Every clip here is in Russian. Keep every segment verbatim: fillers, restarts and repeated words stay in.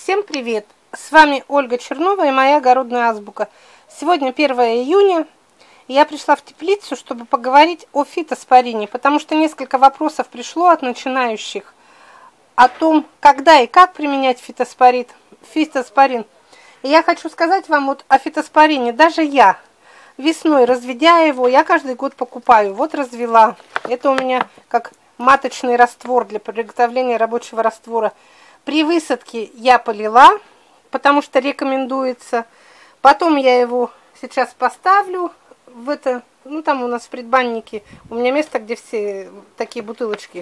Всем привет! С вами Ольга Чернова и моя огородная азбука. Сегодня первое июня, и я пришла в теплицу, чтобы поговорить о фитоспорине, потому что несколько вопросов пришло от начинающих о том, когда и как применять фитоспорин. фитоспорин. И я хочу сказать вам вот о фитоспорине. Даже я весной, разведя его, я каждый год покупаю. Вот развела. Это у меня как маточный раствор для приготовления рабочего раствора. При высадке я полила, потому что рекомендуется. Потом я его сейчас поставлю в это, ну там у нас в предбаннике, у меня место, где все такие бутылочки.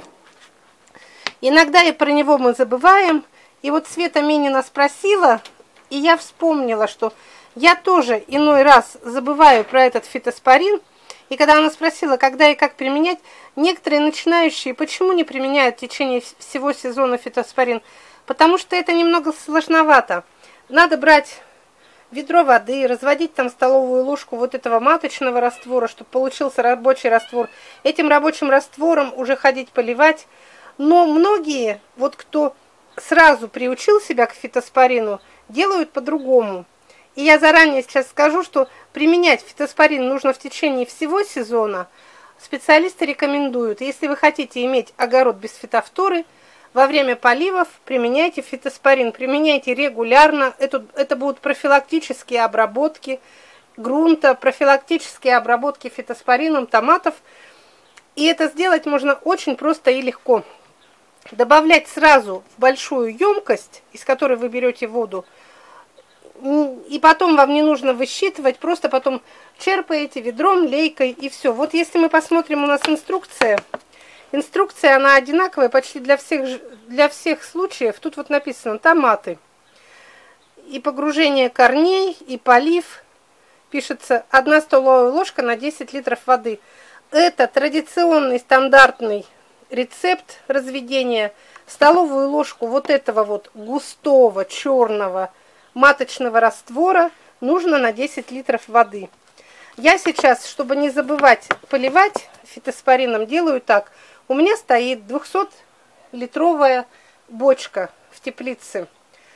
Иногда и про него мы забываем. И вот Света Минина спросила, и я вспомнила, что я тоже иной раз забываю про этот фитоспорин. И когда она спросила, когда и как применять, некоторые начинающие почему не применяют в течение всего сезона фитоспорин? Потому что это немного сложновато. Надо брать ведро воды, разводить там столовую ложку вот этого маточного раствора, чтобы получился рабочий раствор. Этим рабочим раствором уже ходить поливать. Но многие, вот кто сразу приучил себя к фитоспорину, делают по-другому. И я заранее сейчас скажу, что применять фитоспорин нужно в течение всего сезона. Специалисты рекомендуют, если вы хотите иметь огород без фитофторы, во время поливов применяйте фитоспорин, применяйте регулярно. Это, это будут профилактические обработки грунта, профилактические обработки фитоспорином томатов. И это сделать можно очень просто и легко. Добавлять сразу в большую емкость, из которой вы берете воду, и потом вам не нужно высчитывать, просто потом черпаете ведром, лейкой и все. Вот если мы посмотрим, у нас инструкция. Инструкция, она одинаковая почти для всех, для всех случаев. Тут вот написано томаты. И погружение корней, и полив. Пишется одна столовая ложка на десять литров воды. Это традиционный стандартный рецепт разведения. Столовую ложку вот этого вот густого черного маточного раствора нужно на десять литров воды. Я сейчас, чтобы не забывать поливать фитоспорином, делаю так. У меня стоит двухсотлитровая бочка в теплице.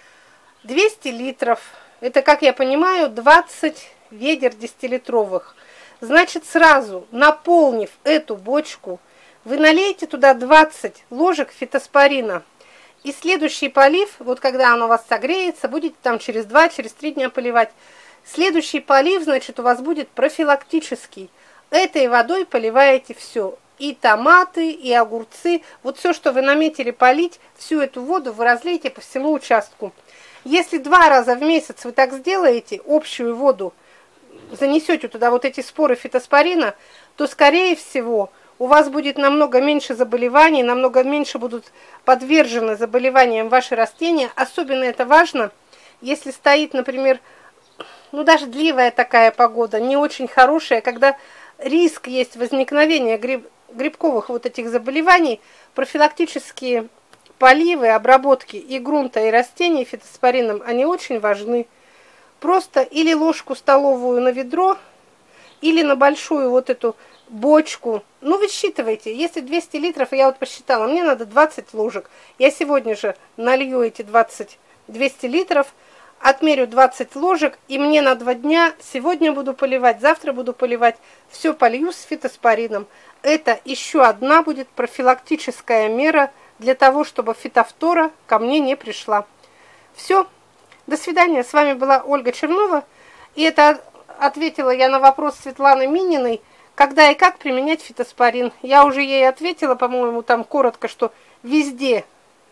двести литров. Это, как я понимаю, двадцать ведер десятилитровых. Значит, сразу наполнив эту бочку, вы налейте туда двадцать ложек фитоспорина. И следующий полив, вот когда оно у вас согреется, будете там через два через три дня поливать. Следующий полив, значит, у вас будет профилактический. Этой водой поливаете все. И томаты, и огурцы. Вот все, что вы наметили полить, всю эту воду вы разлейте по всему участку. Если два раза в месяц вы так сделаете, общую воду, занесете туда вот эти споры фитоспорина, то, скорее всего, у вас будет намного меньше заболеваний, намного меньше будут подвержены заболеваниям ваши растения. Особенно это важно, если стоит, например, ну даже дождливая такая погода, не очень хорошая, когда риск есть возникновения гриб, грибковых вот этих заболеваний. Профилактические поливы, обработки и грунта, и растений фитоспорином, они очень важны. Просто или ложку столовую на ведро, или на большую вот эту бочку. Ну, высчитывайте. Если двести литров, я вот посчитала, мне надо двадцать ложек. Я сегодня же налью эти двадцать, двести литров, отмерю двадцать ложек, и мне на два дня, сегодня буду поливать, завтра буду поливать, все полью с фитоспорином. Это еще одна будет профилактическая мера для того, чтобы фитофтора ко мне не пришла. Все. До свидания. С вами была Ольга Чернова. И это ответила я на вопрос Светланы Мининой, когда и как применять фитоспорин. Я уже ей ответила, по-моему, там коротко, что везде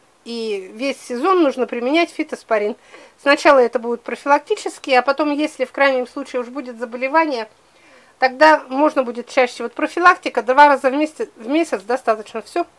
и весь сезон нужно применять фитоспорин. Сначала это будут профилактические, а потом, если в крайнем случае уж будет заболевание, тогда можно будет чаще. Вот профилактика два раза в месяц, в месяц достаточно. Все.